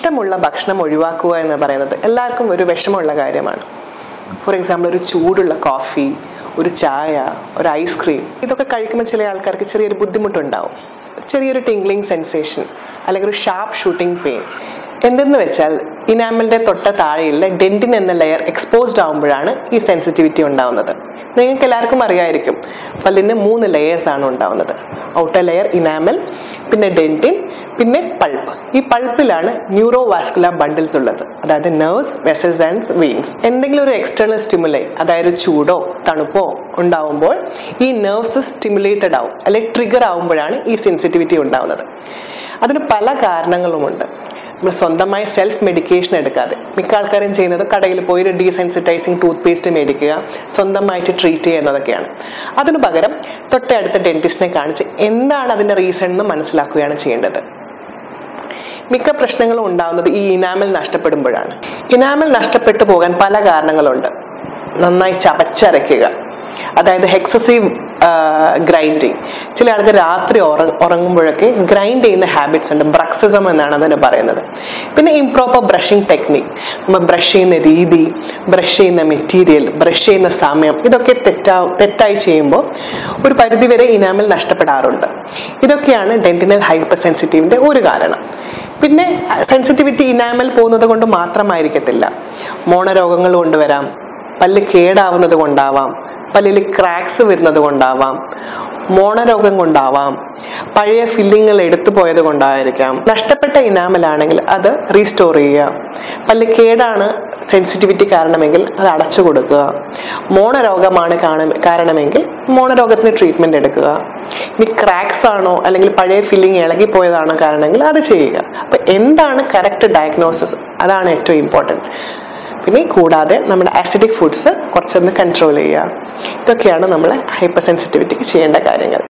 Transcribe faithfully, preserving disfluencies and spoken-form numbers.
ഇഷ്ടമുള്ള ഭക്ഷണം ഒഴിവാക്കുക എന്ന് പറയുന്നത് എല്ലാവർക്കും ഒരു വിഷമമുള്ള കാര്യമാണ്. ഫോർ എക്സാമ്പിൾ, ഒരു ചൂടുള്ള കോഫി, ഒരു ചായ, ഒരു ഐസ്ക്രീം, ഇതൊക്കെ കഴിക്കുമ്പോൾ ചില ആൾക്കാർക്ക് ചെറിയൊരു ബുദ്ധിമുട്ടുണ്ടാവും. ചെറിയൊരു ടിംഗ്ലിംഗ് സെൻസേഷൻ അല്ലെങ്കിൽ ഒരു ഷാർപ്പ് ഷൂട്ടിംഗ് പെയിൻ. എന്തെന്ന് വെച്ചാൽ ഇനാമലിൻ്റെ തൊട്ട താഴെയുള്ള ഡെന്റിൻ എന്ന ലെയർ എക്സ്പോസ്ഡ് ആകുമ്പോഴാണ് ഈ സെൻസിറ്റിവിറ്റി ഉണ്ടാവുന്നത്. നിങ്ങൾക്ക് എല്ലാവർക്കും അറിയായിരിക്കും, പല്ലിന് മൂന്ന് ലെയേഴ്സ് ആണ് ഉണ്ടാവുന്നത്. ഔട്ടർ ലെയർ ഇനാമൽ, പിന്നെ ഡെന്റിൻ, പിന്നെ പൾപ്പ്. ഈ പൾപ്പിലാണ് ന്യൂറോ വാസ്കുലർ ബണ്ടിൽസ് ഉള്ളത്, അതായത് നെർവ്സ്, വെസൽസ് ആൻഡ് വെയിൻസ്. എന്തെങ്കിലും ഒരു എക്സ്റ്റേണൽ സ്റ്റിമുലൈ, അതായത് ചൂടോ തണുപ്പോ ഉണ്ടാവുമ്പോൾ ഈ നെർവ്സ് സ്റ്റിമുലേറ്റഡ് ആവും, അല്ലെങ്കിൽ ട്രിഗർ ആവുമ്പോഴാണ് ഈ സെൻസിറ്റിവിറ്റി ഉണ്ടാവുന്നത്. അതിന് പല കാരണങ്ങളുമുണ്ട്. നമ്മൾ സ്വന്തമായി സെൽഫ് മെഡിക്കേഷൻ എടുക്കാതെ, മിക്ക ആൾക്കാരും ചെയ്യുന്നത് കടയിൽ പോയി ഒരു ഡീസെൻസിറ്റൈസിങ് ടൂത്ത് പേസ്റ്റ് മേടിക്കുക, സ്വന്തമായിട്ട് ട്രീറ്റ് ചെയ്യുന്നതൊക്കെയാണ്. അതിനു പകരം തൊട്ടടുത്ത ഡെന്റിസ്റ്റിനെ കാണിച്ച് എന്താണ് അതിൻ്റെ റീസൺ എന്ന് മനസ്സിലാക്കുകയാണ് ചെയ്യേണ്ടത്. മിക്ക പ്രശ്നങ്ങളും ഉണ്ടാകുന്നത് ഈ ഇനാമൽ നഷ്ടപ്പെടുമ്പോഴാണ്. ഇനാമൽ നഷ്ടപ്പെട്ടു പോകാൻ പല കാരണങ്ങളുണ്ട്. നന്നായി ചവച്ചരയ്ക്കുക, അതായത് എക്സസീവ് ഗ്രൈൻഡിങ്. ചില ആൾക്ക് രാത്രി ഉറ ഉറങ്ങുമ്പോഴൊക്കെ ഗ്രൈൻഡ് ചെയ്യുന്ന ഹാബിറ്റ്സ് ഉണ്ട്, ബ്രക്സിസം എന്നാണ് അതിന് പറയുന്നത്. പിന്നെ ഇംപ്രോപ്പർ ബ്രഷിംഗ് ടെക്നിക്, നമ്മൾ ബ്രഷ് ചെയ്യുന്ന രീതി, ബ്രഷ് ചെയ്യുന്ന മെറ്റീരിയൽ, ബ്രഷ് ചെയ്യുന്ന സമയം, ഇതൊക്കെ തെറ്റാ തെറ്റായി ചെയ്യുമ്പോൾ ഒരു പരിധിവരെ ഇനാമൽ നഷ്ടപ്പെടാറുണ്ട്. ഇതൊക്കെയാണ് ഡെന്റിനൽ ഹൈപ്പർ സെൻസിറ്റീവിൻ്റെ ഒരു കാരണം. പിന്നെ സെൻസിറ്റിവിറ്റി ഇനാമൽ പോകുന്നത് കൊണ്ട് മാത്രമായിരിക്കത്തില്ല, മോണരോഗങ്ങൾ കൊണ്ടുവരാം, പല്ല് കേടാവുന്നത് കൊണ്ടാവാം, പല്ലിൽ ക്രാക്സ് വരുന്നത് കൊണ്ടാവാം, മോണരോഗം കൊണ്ടാവാം, പഴയ ഫില്ലിങ്ങൾ എടുത്തു പോയത് കൊണ്ടായിരിക്കാം. നഷ്ടപ്പെട്ട ഇനാമലാണെങ്കിൽ അത് റീസ്റ്റോർ ചെയ്യുക. പല്ല് കേടാണ് സെൻസിറ്റിവിറ്റി കാരണമെങ്കിൽ അത് അടച്ചു കൊടുക്കുക. മോണരോഗമാണ് കാരണമെങ്കിൽ മോണരോഗത്തിന് ട്രീറ്റ്മെന്റ് എടുക്കുക. ഇനി ക്രാക്സ് ആണോ അല്ലെങ്കിൽ പഴയ ഫില്ലിങ് ഇളകിപ്പോയതാണോ കാരണമെങ്കിൽ അത് ചെയ്യുക. അപ്പൊ എന്താണ് കറക്റ്റ് ഡയഗ്നോസിസ്, അതാണ് ഏറ്റവും ഇമ്പോർട്ടൻറ്റ്. പിന്നെ കൂടാതെ നമ്മുടെ ആസിഡിക് ഫുഡ്സ് കുറച്ചൊന്ന് കൺട്രോൾ ചെയ്യുക. ഇതൊക്കെയാണ് നമ്മൾ ഹൈപ്പർ സെൻസിറ്റിവിറ്റിക്ക് ചെയ്യേണ്ട കാര്യങ്ങൾ.